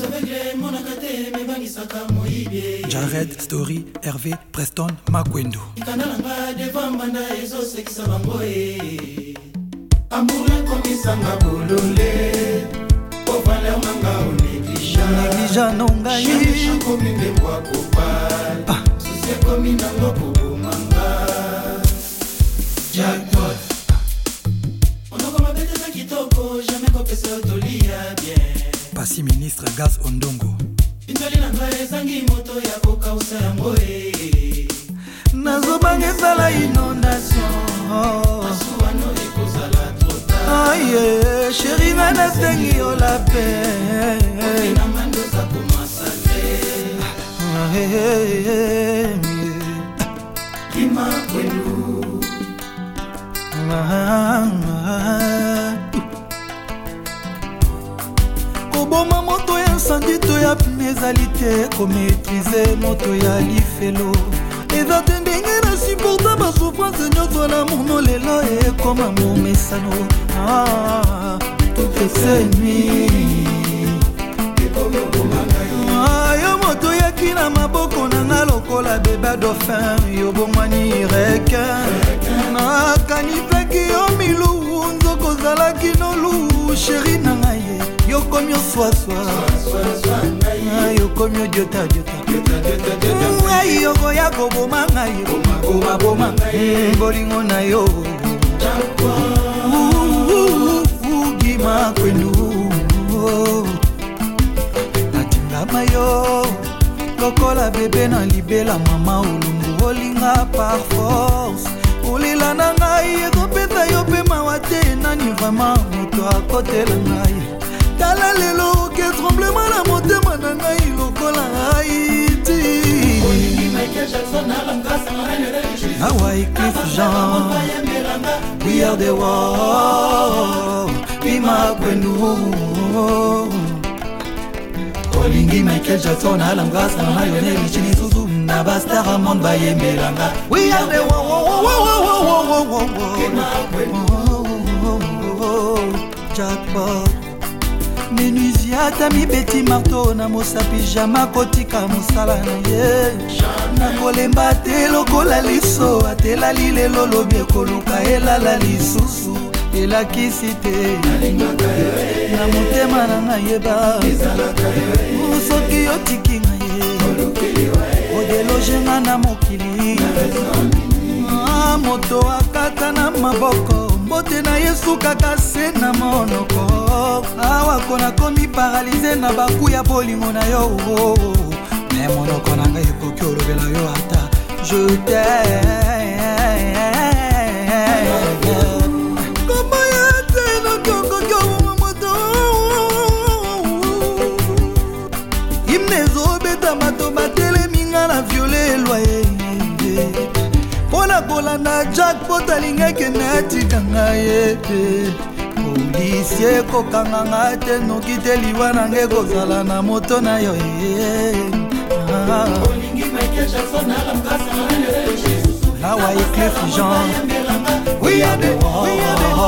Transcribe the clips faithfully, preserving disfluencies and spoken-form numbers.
Jared, Story, Hervé, Preston, Makwendo. Négligent non gaï. Jackpot. Passi ministre Gaz Ondongo. Nazobangesa la inondation. Aïe, chérie, nana tengi yo la paix. Kima kwenu. Koboma moto ya incendie to ya pnezalité, ko maîtriser moto ya lifelo. Eza tendenge na supporta ba souffrance nyoto la mono lelo e koma mo mesano. Ah, toutes ces nuits. Ah, yo moto ya kina maboko na nga lokola beba dauphin, yo bomani requin. Na kanifaki yo milu nzoko zalaki no lu chéri na nga ye. Yo comme yo soa soa. Yo comme yo diota diota. Ngai yo goya koboma ngai. Boma boma ngai. Bolingo na yo. Gima kwenu. Natingama yo. Lokola bébé na libela mama ulungu olinga par force. Olila na ngai ekopesa yo pe mawate nani vraiment moto akotela ngai. Tala lelo ke tremblement la motema na ngai lokola Haïti. Hawaii Cliff Jean. We are the world. Bima kwenu. Olingi Michael Jackson alangasa na yo ne chini suzu na basta Ramon baye melanga. We are the world. Jackpot. Menuisia tami beti marto na mosapi jama kotika mosala na ye. Na kolemba te lokola liso atela lilelo lobi ekoluka elala lisusu elakisi te na motema na nga yeba soki yotiki nga ye odeloge nga na mokili moto akata na maboko mbote na yesu kaka se na monoko awa kona komi paralize na baku ya bolingo na yo me monoko na ngai ekoki olobela yo ata je t'aime. Koma ya te na kyongo kyongo moto imnezo beta mato batele minga na viole loye Pona kolanda jackpot alingaki natika ngaye Polisie kokanga nga te noki te liwa nange kozala na moto na yo Olingi Michael Jackson alangasa Hawaii Cliff Jean. We are the world. We are the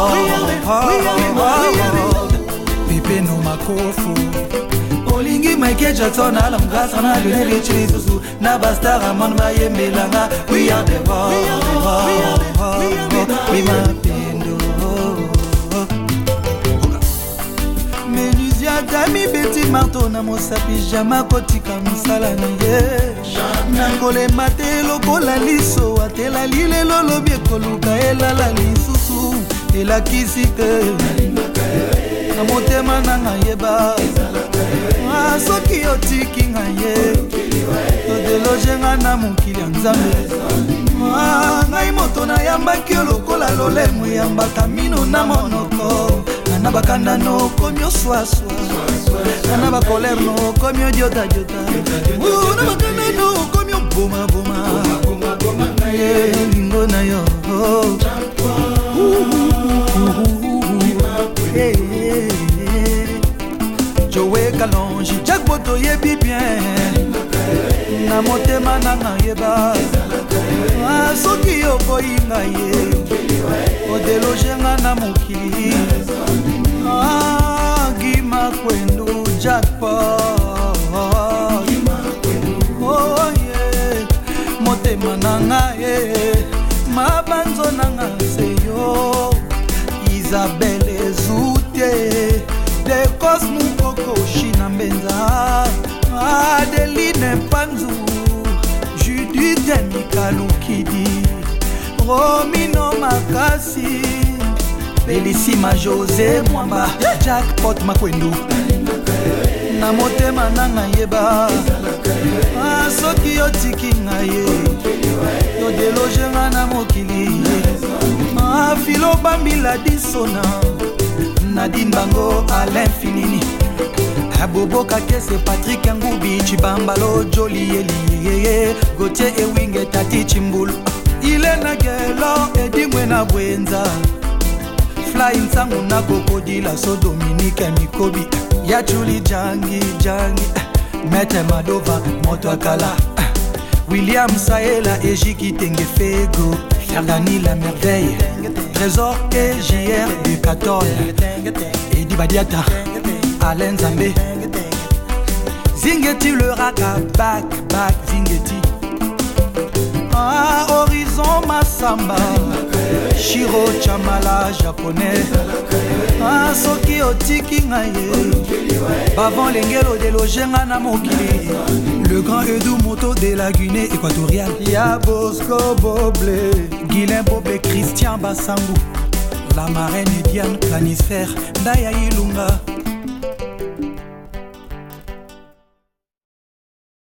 world. Pipe no makofu. Olingi Michael Jackson alangasa na lele chisusu na basta Ramon baye melanga. We are the world. We are the world. We mapendo. Menuisia dami beti marto na mosapi jama kotika musala na ye. Na kolemba te lokola liso atela lilelo lobi ekoluka elala lisusu elakisi te na motema na nga yeba soki yotiki nga ye todeloge nga na mokili ya nzambe ngai moto nayambaki yo lokola lolemo yambaka mino na monoko na bakanda no komi oswaswa na bakolere no komi odiotadiota na bakanda no komi oboma boma lingo na yo Joe Kalonji Jackpot oyebi bien na motema na nga yeba soki yokoyi nga ye odeloge nga na mokili Gima Kwendo Jackpot nanga e mabanzo nanga seyo Isabelle Ezute de Cosmo Coco China Mbenza Adeline Panzu Judith Mikalukidi Romino Makasi Belissima José Mwamba Jackpot Makwendu na motema nanga yeba soki yotiki ngaye todeloge nga na mokili filo bambila disona Nadine Bango Alain Finini Aboboka Kese Patrick Ngubi Chibambalo Joli Eli Gauthier Ewinge Tati Chimbulu Ilena Gelo Edimwe na Bwenza Fly Nsangu na Kokodila So Dominique Mikobi Ya Julie Jangi Jangi Mete Madova Moto Akala William Saela Ejiki Tengefego Ferdani La Merveille Trésor et J R du quatorze Edi Badiata Alain Zambé Zingeti le raka back back Zingeti Ah Horizon Massamba Shiro Chamala japonais Ah soki otiki ngaye Bavon lengelo de lojenga na mokili Le grand Edu Moto de la Guinée équatoriale Ya Bosco Boblé Guilain Bobé Christian Bassangou La marraine Diane Planisphère Ndaya Ilunga